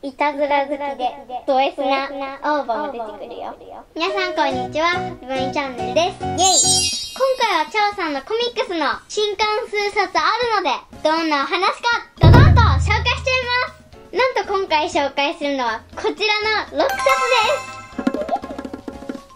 いたずら好きでド S な青葉も出てくるよ。皆さんこんにちは、ハピバニチャンネルです。イェイ。今回はチャオさんのコミックスの新刊数冊あるので、どんな話かドドンと紹介しちゃいます。なんと今回紹介するのはこちらの6冊です。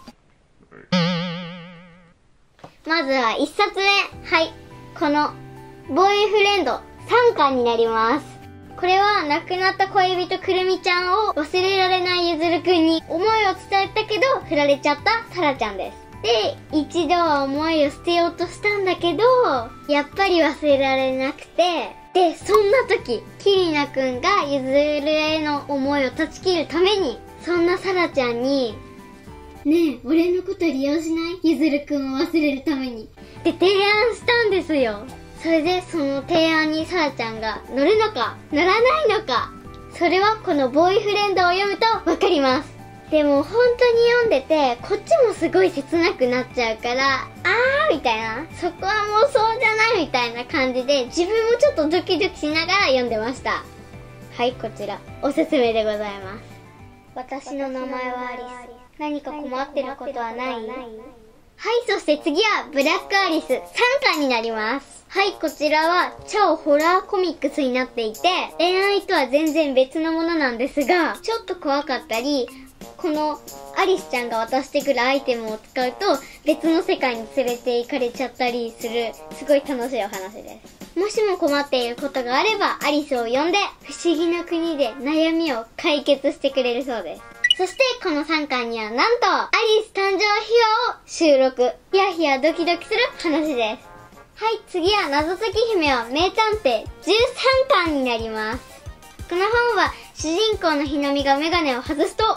まずは1冊目。はい。このボーイフレンド3巻になります。これは亡くなった恋人くるみちゃんを忘れられないゆずるくんに思いを伝えたけど振られちゃったさらちゃんです。で、一度は思いを捨てようとしたんだけど、やっぱり忘れられなくて、で、そんな時、きりなくんがゆずるへの思いを断ち切るために、そんなさらちゃんに、ねえ、俺のこと利用しない？ゆずるくんを忘れるために。で、提案したんですよ。それでその提案にさらちゃんが乗るのか乗らないのか、それはこのボーイフレンドを読むとわかります。でも本当に読んでてこっちもすごい切なくなっちゃうから、みたいな、そこはもうそうじゃないみたいな感じで自分もちょっとドキドキしながら読んでました。はい、こちらおすすめでございます。私の名前はアリス。何か困ってることはない？はい、そして次はブラックアリス3巻になります。はい、こちらは超ホラーコミックスになっていて、恋愛とは全然別のものなんですが、ちょっと怖かったり、このアリスちゃんが渡してくるアイテムを使うと別の世界に連れて行かれちゃったりする、すごい楽しいお話です。もしも困っていることがあればアリスを呼んで不思議な国で悩みを解決してくれるそうです。そしてこの3巻にはなんとアリス誕生秘話を収録。ヒヤヒヤドキドキする話です。はい、次は謎解き姫は名探偵13巻になります。この本は主人公のひなみがメガネを外すと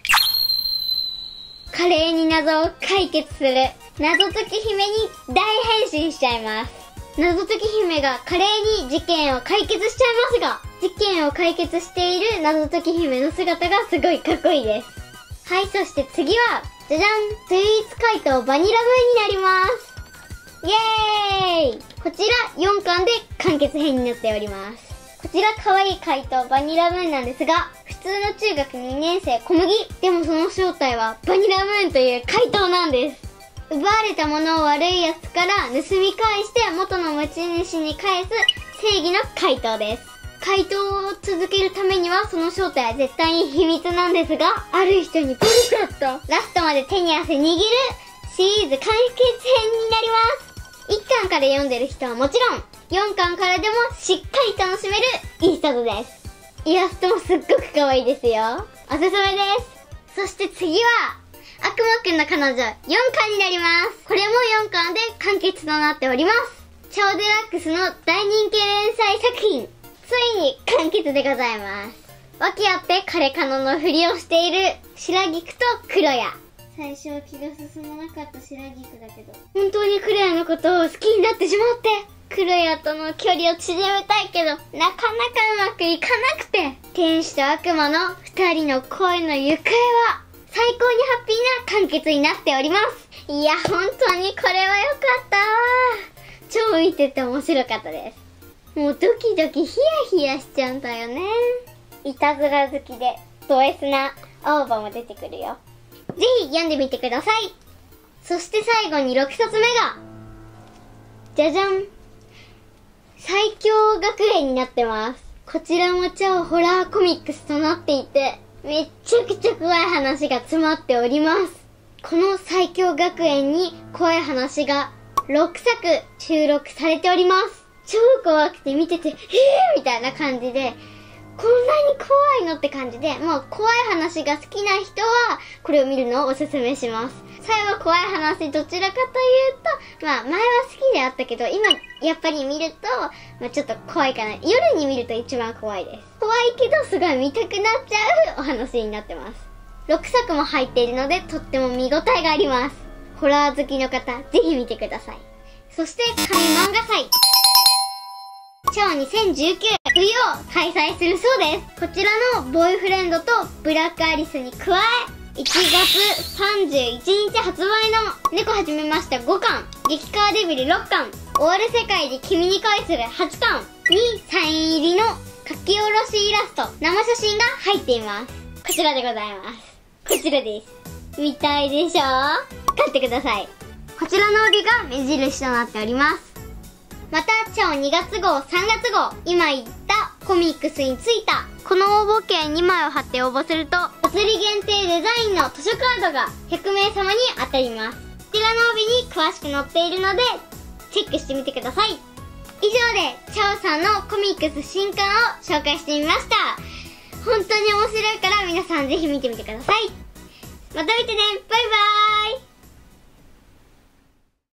華麗に謎を解決する謎解き姫に大変身しちゃいます。謎解き姫が華麗に事件を解決しちゃいますが、事件を解決している謎解き姫の姿がすごいかっこいいです。はい、そして次はじゃじゃん、スイーツ怪盗バニラムーンになります。イエーイ。こちら4巻で完結編になっております。こちら可愛い怪盗バニラムーンなんですが、普通の中学2年生小麦。でもその正体はバニラムーンという怪盗なんです。奪われたものを悪い奴から盗み返して元の持ち主に返す正義の怪盗です。怪盗を続けるためにはその正体は絶対に秘密なんですが、ある人にバレちゃった。ラストまで手に汗握るシリーズ完結編になります。1巻から読んでる人はもちろん、4巻からでもしっかり楽しめる一冊です。イラストもすっごく可愛いですよ。おすすめです。そして次は、悪魔くんの彼女4巻になります。これも4巻で完結となっております。超デラックスの大人気連載作品、ついに完結でございます。訳あって彼彼女のふりをしている白菊と黒谷。最初は気が進まなかった白菊だけど、本当に黒谷のことを好きになってしまって、黒谷との距離を縮めたいけどなかなかうまくいかなくて、天使と悪魔の2人の恋の行方は最高にハッピーな完結になっております。いや、本当にこれは良かったわ。超見てて面白かったです。もうドキドキヒヤヒヤしちゃうんだよね。いたずら好きでド S な青葉も出てくるよ。ぜひ読んでみてください。そして最後に6冊目が、じゃじゃん、最強学園になってます。こちらも超ホラーコミックスとなっていて、めっちゃくちゃ怖い話が詰まっております。この最強学園に怖い話が6作収録されております。超怖くて見てて、みたいな感じで、こんなに怖いのって感じで、もう怖い話が好きな人はこれを見るのをおすすめします。最後怖い話どちらかというと、前は好きであったけど、今やっぱり見ると、ちょっと怖いかな。夜に見ると一番怖いです。怖いけどすごい見たくなっちゃうお話になってます。6作も入っているのでとっても見応えがあります。ホラー好きの方、ぜひ見てください。そして神漫画祭超2019冬を開催するそうです。こちらのボーイフレンドとブラックアリスに加え、1月31日発売の猫はじめました5巻、激カーデビル6巻、終わる世界で君に恋する8巻にサイン入りの書き下ろしイラスト、生写真が入っています。こちらでございます。こちらです。見たいでしょ？買ってください。こちらの折が目印となっております。また、チャオ2月号、3月号、今言ったコミックスについた、この応募券2枚を貼って応募すると、お釣り限定デザインの図書カードが100名様に当たります。こちらの帯に詳しく載っているので、チェックしてみてください。以上で、チャオさんのコミックス新刊を紹介してみました。本当に面白いから皆さんぜひ見てみてください。また見てね、バイバーイ。